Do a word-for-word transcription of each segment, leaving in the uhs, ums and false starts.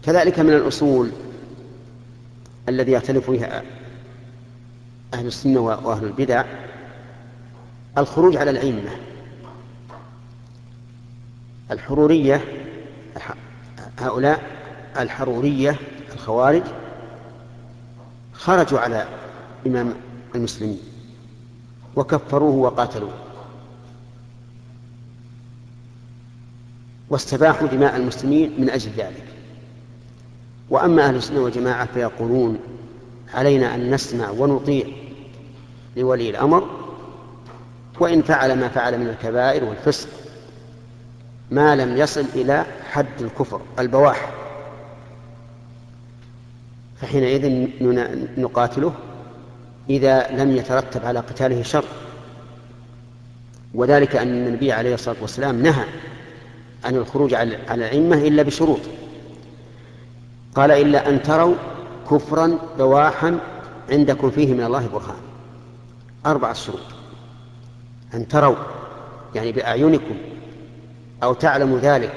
كذلك من الأصول الذي يختلف فيها أهل السنة وأهل البدع الخروج على الأئمة. الحرورية هؤلاء الحرورية الخوارج خرجوا على إمام المسلمين وكفروه وقاتلوه واستباحوا دماء المسلمين من أجل ذلك. وأما أهل السنة والجماعة فيقولون علينا أن نسمع ونطيع لولي الأمر وإن فعل ما فعل من الكبائر والفسق ما لم يصل إلى حد الكفر البواح، فحينئذ نقاتله إذا لم يترتب على قتاله شر. وذلك أن النبي عليه الصلاة والسلام نهى عن الخروج على الأئمة إلا بشروط، قال إلا أن تروا كفرا بواحا عندكم فيه من الله برهان. أربعة شروط: أن تروا يعني بأعينكم أو تعلموا ذلك،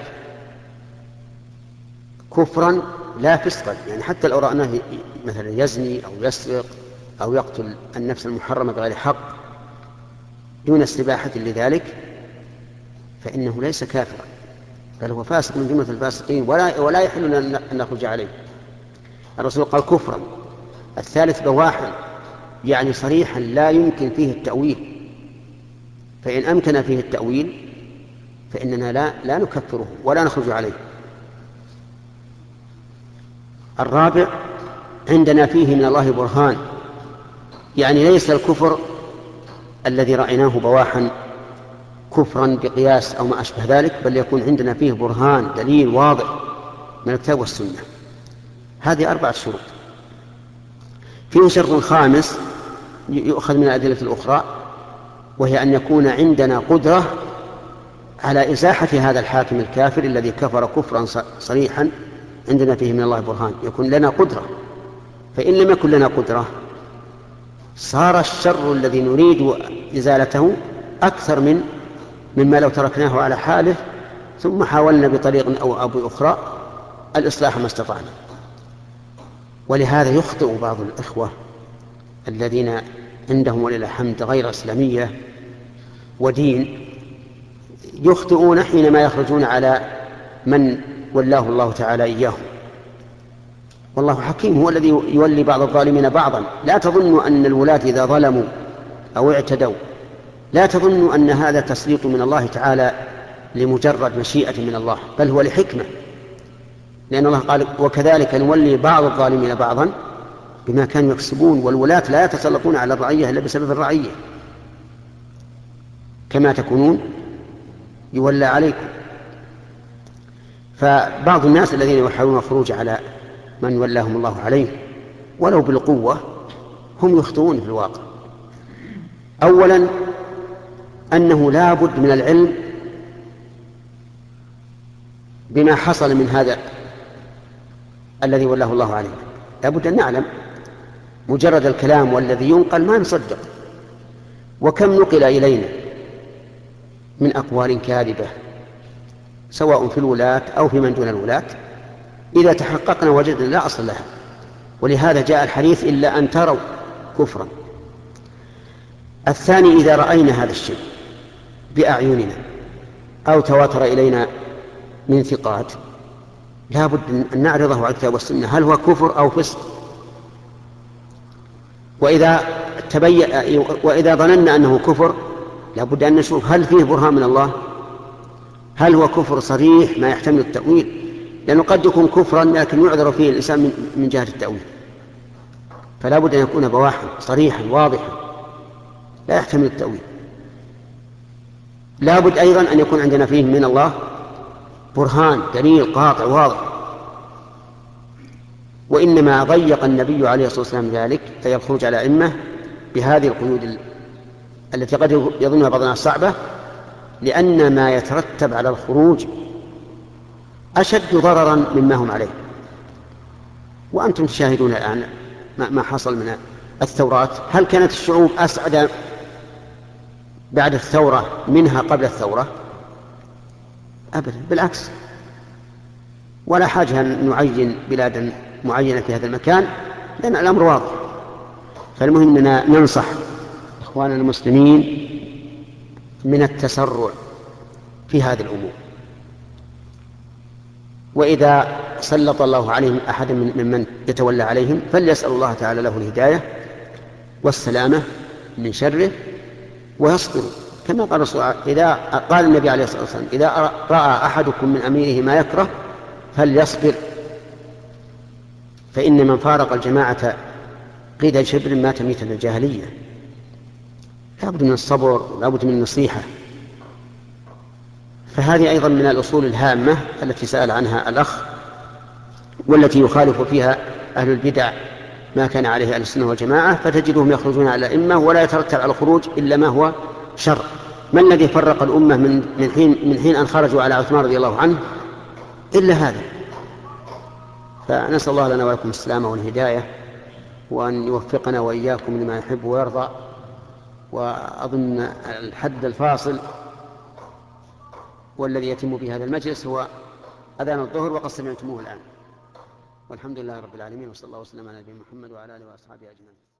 كفرا لا فسقا يعني حتى لو رأناه مثلا يزني أو يسرق أو يقتل النفس المحرمة بغير حق دون استباحة لذلك فإنه ليس كافرا بل هو فاسق من جملة الفاسقين ولا, ولا يحل أن نخرج عليه. الرسول قال كفرا. الثالث بواحا يعني صريحا لا يمكن فيه التأويل، فإن أمكن فيه التأويل فإننا لا, لا نكفره ولا نخرج عليه. الرابع عندنا فيه من الله برهان يعني ليس الكفر الذي رأيناه بواحا كفرا بقياس أو ما أشبه ذلك، بل يكون عندنا فيه برهان دليل واضح من الكتاب والسنة. هذه أربعة شروط. فيه شرط خامس يؤخذ من الأدلة الأخرى وهي أن يكون عندنا قدرة على إزاحة هذا الحاكم الكافر الذي كفر كفرا صريحا عندنا فيه من الله برهان، يكون لنا قدرة. فإن لم يكن لنا قدرة صار الشر الذي نريد إزالته أكثر من مما لو تركناه على حاله ثم حاولنا بطريق أو أو بأخرى الإصلاح ما استطعنا. ولهذا يخطئ بعض الإخوة الذين عندهم ولله الحمد غير إسلامية ودين، يخطئون حينما يخرجون على من ولاه الله تعالى إياهم. والله حكيم هو الذي يولي بعض الظالمين بعضا. لا تظنوا أن الولاة إذا ظلموا أو اعتدوا لا تظنوا أن هذا تسليط من الله تعالى لمجرد مشيئة من الله، بل هو لحكمة، لأن الله قال وكذلك نولي بعض الظالمين بعضا بما كانوا يكسبون. والولاة لا يتسلطون على الرعية إلا بسبب الرعية، كما تكونون يولى عليكم. فبعض الناس الذين يحاولون الخروج على من ولاهم الله عليه ولو بالقوة هم يخطئون في الواقع. أولا أنه لا بد من العلم بما حصل من هذا الذي ولاه الله عليه، لا بد أن نعلم. مجرد الكلام والذي ينقل ما نصدق. وكم نقل إلينا من أقوال كاذبة سواء في الولاة أو في من دون الولاة إذا تحققنا وجدنا لا أصل لها. ولهذا جاء الحديث إلا أن تروا كفرا. الثاني إذا رأينا هذا الشيء بأعيننا أو تواتر إلينا من ثقات لا بد أن نعرضه على الكتاب والسنة هل هو كفر أو فسق. وإذا تبين وإذا ظننا أنه كفر لا بد أن نشوف هل فيه برهان من الله، هل هو كفر صريح ما يحتمل التأويل، لأنه قد يكون كفرا لكن يعذر فيه الإنسان من جهة التأويل. فلا بد أن يكون بواحا صريحا واضحا لا يحتمل التأويل. لا بد أيضا أن يكون عندنا فيه من الله برهان دليل قاطع واضح. وإنما ضيق النبي عليه الصلاة والسلام ذلك في الخروج على أئمة بهذه القيود التي قد يظنها بعضنا صعبة، لأن ما يترتب على الخروج أشد ضررا مما هم عليه. وأنتم تشاهدون الآن ما حصل من الثورات. هل كانت الشعوب أسعد بعد الثورة منها قبل الثورة؟ أبدا، بالعكس. ولا حاجة أن نعين بلادا معينة في هذا المكان، لأن الأمر واضح. فالمهم أننا ننصح إخواننا المسلمين من التسرع في هذه الأمور، وإذا سلط الله عليهم أحدا ممن يتولى عليهم فليسأل الله تعالى له الهداية والسلامة من شره ويصبروا، كما قال الرسول إذا قال النبي عليه الصلاة والسلام إذا رأى أحدكم من أميره ما يكره فليصبر، فإن من فارق الجماعة قيد شبر مات ميتة الجاهلية. لا بد من الصبر، لا بد من النصيحة. فهذه أيضا من الأصول الهامة التي سأل عنها الأخ، والتي يخالف فيها أهل البدع ما كان عليه أهل السنة والجماعة، فتجدهم يخرجون على الأئمة ولا يترتب على الخروج إلا ما هو شر. ما الذي فرق الأمة من من حين من حين أن خرجوا على عثمان رضي الله عنه إلا هذا. فنسأل الله لنا ولكم السلامة والهداية، وأن يوفقنا وإياكم لما يحب ويرضى. وأظن الحد الفاصل والذي يتم به هذا المجلس هو أذان الظهر وقد سمعتموه الآن. والحمد لله رب العالمين، وصلى الله وسلم على نبينا محمد وعلى آله وأصحابه أجمعين.